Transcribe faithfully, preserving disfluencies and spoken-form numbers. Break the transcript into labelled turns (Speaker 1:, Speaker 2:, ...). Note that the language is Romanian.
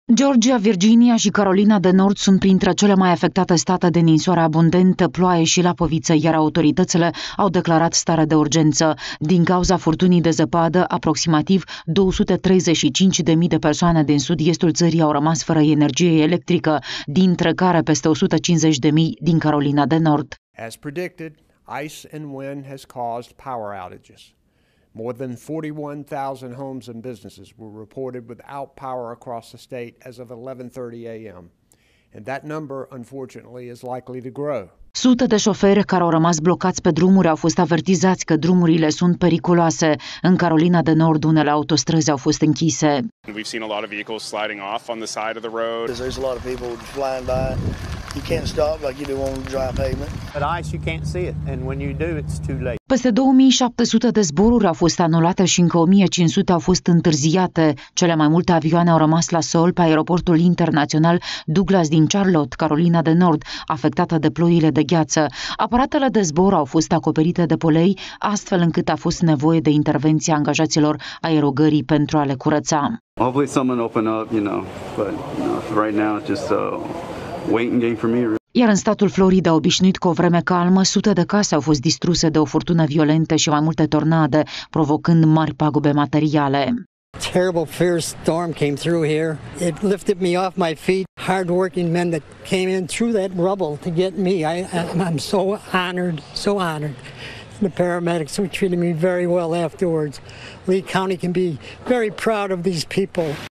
Speaker 1: Georgia, Virginia și Carolina de Nord sunt printre cele mai afectate state de ninsoare abundentă, ploaie și lapoviță, iar autoritățile au declarat stare de urgență. Din cauza furtunii de zăpadă, aproximativ două sute treizeci și cinci de mii de persoane din sud-estul țării au rămas fără energie electrică, dintre care peste o sută cincizeci de mii din Carolina de Nord.
Speaker 2: As predicted, ice and wind has caused power outages. More than forty-one thousand homes and businesses were reported without power across the state as of eleven thirty a m And that number, unfortunately, is likely to grow.
Speaker 1: Sute de șoferi care au rămas blocați pe drumuri au fost avertizați că drumurile sunt periculoase. În Carolina de Nord, unele autostrăzi au fost închise.
Speaker 3: We've seen a lot of vehicles sliding off on the side of the road.
Speaker 4: There's a lot of people flying by. You can't stop like you do on dry pavement.
Speaker 5: At ice you can't see it, and when you do, it's too late.
Speaker 1: Peste două mii șapte sute de zboruri au fost anulate și încă o mie cinci sute au fost întârziate. Cele mai multe avioane au rămas la sol pe aeroportul internațional Douglas din Charlotte, Carolina de Nord, afectată de ploile de gheață. Aparatele de zbor au fost acoperite de polei, astfel încât a fost nevoie de intervenția angajaților aerogării pentru a le curăța.
Speaker 6: Hopefully someone open up, you know, but you know, right now it's just a waiting game for me.
Speaker 1: Iar în statul Florida, obișnuit cu o vreme calmă, sute de case au fost distruse de o furtună violentă și mai multe tornade, provocând mari pagube materiale.
Speaker 7: Terrible, fierce storm came through here. It lifted me off my feet. Hard-working men that came in through that rubble to get me. I, I'm so honored, so honored. The paramedics who treated me very well afterwards. Lee County can be very proud of these people.